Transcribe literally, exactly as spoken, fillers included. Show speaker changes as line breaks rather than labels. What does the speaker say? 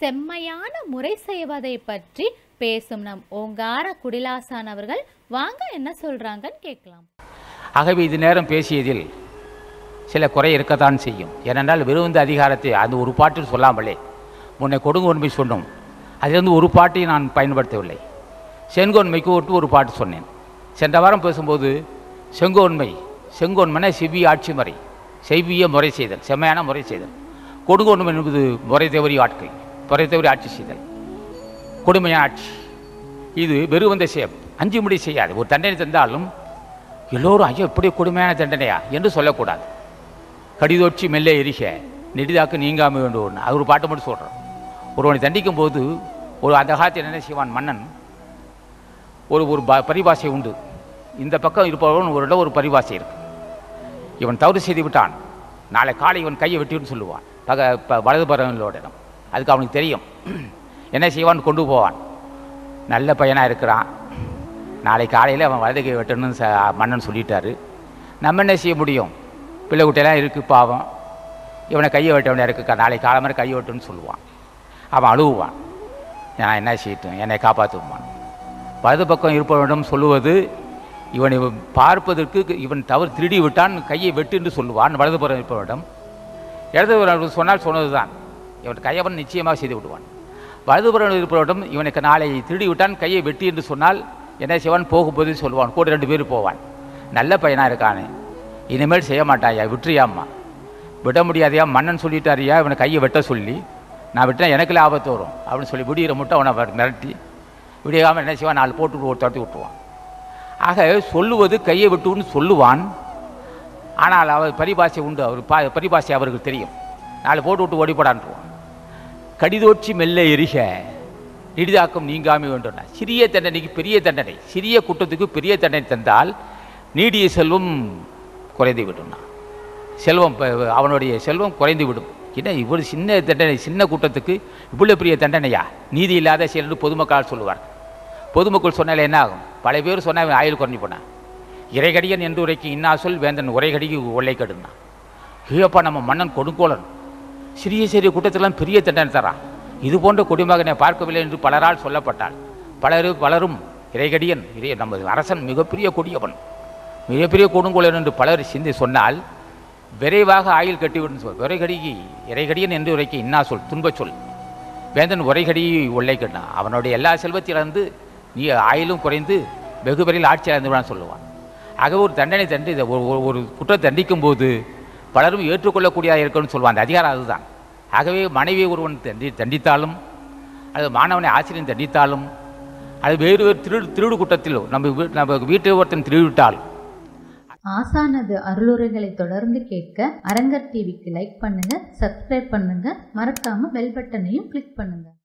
செம்மையான முறை செய்வதை பற்றி பேசும் நம் ஓங்கார குடிலாசான் அவர்கள் வாங்க என்ன சொல்றாங்கன்னு கேட்கலாம்.
ஆகவே இது நேரம் பேசியதில் சில குறை இருக்கத்தான் செய்யும். ஏனென்றால் விருந்த அதிகாரத்தை அந்த ஒரு பாட்டில் சொல்லாமலே முன்னை கொடுங்கோன்மை சொன்னோம். அதிலிருந்து ஒரு பாட்டை நான் பயன்படுத்தவில்லை. செங்கோன்மைக்கு ஒட்டு ஒரு பாட்டு சொன்னேன். சென்ற வாரம் பேசும்போது செங்கோன்மை செங்கோன்மைனா செவ்விய ஆட்சி முறை, செவ்விய முறை செய்தல், செம்மையான முறை செய்தல். கொடுங்கோன்மை என்பது முறை தவறி ஆட்கள், முறை தவறி ஆட்சி செய்தல், கொடுமையான ஆட்சி. இது வெறுவந்த சேம் அஞ்சு முடி செய்யாது. ஒரு தண்டனை தந்தாலும் எல்லோரும் ஐயோ இப்படி கொடுமையான தண்டனையா என்று சொல்லக்கூடாது. கடிதோட்சி மெல்ல எரிக நெடிதாக்கு நீங்காம வேண்டும். அது ஒரு பாட்டு மட்டும் சொல்கிறோம். ஒருவனை தண்டிக்கும் போது ஒரு அந்த காலத்தில் என்ன செய்வான் மன்னன், ஒரு ஒரு பரிபாஷை உண்டு. இந்த பக்கம் இருப்பவன் ஒரு இடம் ஒரு பரிபாஷை இருக்கு. இவன் தவறு செய்து விட்டான், நாளை காலை இவன் கையை வெட்டின்னு சொல்லுவான் பக வலது பரவனோட இடம். அதுக்கு அவனுக்கு தெரியும். என்ன செய்வான், கொண்டு போவான். நல்ல பையனாக இருக்கிறான், நாளை காலையில் அவன் வலது கை வெட்டணும்னு ச மன்னன் சொல்லிட்டாரு. நம்ம என்ன செய்ய முடியும், பிள்ளை குட்டையெல்லாம் இருக்குது பாவம், இவனை கையை வெட்ட வேண்டிய இருக்குக்கா, நாளை காலை மாதிரி கையை வெட்டுன்னு சொல்லுவான். அவன் அழுவான், நான் என்ன செய்யட்டும் என்னை காப்பாற்றுவான். வலது பக்கம் இருப்பவனிடம் சொல்லுவது இவனை பார்ப்பதற்கு இவன் தவறு திருடி விட்டான் கையை வெட்டு என்று சொல்லுவான் வலது புறம் இருப்பவனிடம். இடது சொன்னால் சொன்னது தான், இவன் கையவன் நிச்சயமாக செய்து விடுவான். வலதுபுறம் இருப்பவரிடம் இவனுக்கு நாளை திருடி விட்டான் கையை வெட்டி என்று சொன்னால் என்ன செய்வான், போகும்போது சொல்லுவான், கூட ரெண்டு பேரும் போவான். நல்ல பையனாக இருக்கானே, இனிமேல் செய்ய மாட்டாயா, விட்டுறியாம்மா. விட முடியாதையா, மன்னன் சொல்லிட்டாரியா இவனை கையை வெட்ட சொல்லி, நான் விட்டா எனக்கு ஆபத்து வரும் அப்படின்னு சொல்லி விடிகிற மட்டும் அவனை மிரட்டி விடியாமல் என்ன செய்வான், நாலு போட்டு ஒரு தட்டி விட்டுருவான். ஆக சொல்லுவது கையை விட்டுன்னு சொல்லுவான். ஆனால் அவர் பரிபாஷை உண்டு, அவர் பா பரிபாஷை அவருக்கு தெரியும். நாலு போட்டு விட்டு ஓடிப்படான்ருவான். கடிதோட்சி மெல்ல எரிக நெடிதாக்கம் நீங்காம வேண்டும். சிறிய தண்டனைக்கு பெரிய தண்டனை, சிறிய குற்றத்துக்கு பெரிய தண்டனை தந்தால் நீடிய செல்வம் குறைந்து விடும். செல்வம் அவனுடைய செல்வம் குறைந்து விடும். என்ன இவ்வளவு சின்ன தண்டனை, சின்ன குற்றத்துக்கு இவ்வளோ பெரிய தண்டனையா, நீதி இல்லாத செயல் பொதுமக்கள் சொல்லுவார். பொதுமக்கள் சொன்னால என்ன ஆகும், பல பேர் சொன்னால் ஆயுள் குறைஞ்சி போனான். இறைகடியன் என்று உரைக்கு இன்னா சொல் வேந்தன் உரைகடிக்கு ஒல்லை கடுனா. ஐயோப்பா நம்ம மன்னன் கொடுங்கோலன் சிறிய சிறிய குற்றத்தெல்லாம் பெரிய தண்டனை தரான், இது போன்ற குடிமகனை பார்க்கவில்லை என்று பலரால் சொல்லப்பட்டால் பலரு பலரும் இறைகடியன் இறை நமது அரசன் மிகப்பெரிய கொடியவன், மிகப்பெரிய கொடுங்கோலன் என்று பலர் சிந்தி சொன்னால் விரைவாக ஆயுள் கட்டிவிடும் சொல். உரைகடிக்கு இறைகடியன் என்று உரைக்க இன்னா சொல் துன்ப சொல் வேந்தன் உரைகடி ஒல்லை கட்டினான். அவனுடைய எல்லா செல்வத்திலிருந்து நீ ஆயுளும் குறைந்து வெகு விரைவில் ஆட்சி அடைந்துவிடான்னு சொல்லுவான். ஆகவே ஒரு தண்டனை தண்டி ஒரு குற்றம் தண்டிக்கும் போது பலரும் ஏற்றுக்கொள்ளக்கூடியதாக இருக்கணும்னு சொல்லுவான். அந்த அதிகாரம் அதுதான். ஆகவே மனைவியை ஒருவன் தண்டி தண்டித்தாலும் அது மாணவனை ஆசிரியன் தண்டித்தாலும் அது வேறு வேறு திருடு திருடு குற்றத்தில் நம்ம நம்ம வீட்டை ஒருத்தன் திருவிட்டால்
ஆசானது அருளுரைகளை தொடர்ந்து கேட்க அரங்கர் டிவிக்கு லைக் பண்ணுங்க, சப்ஸ்கிரைப் பண்ணுங்க, மறக்காம பெல் பட்டனையும் கிளிக் பண்ணுங்க.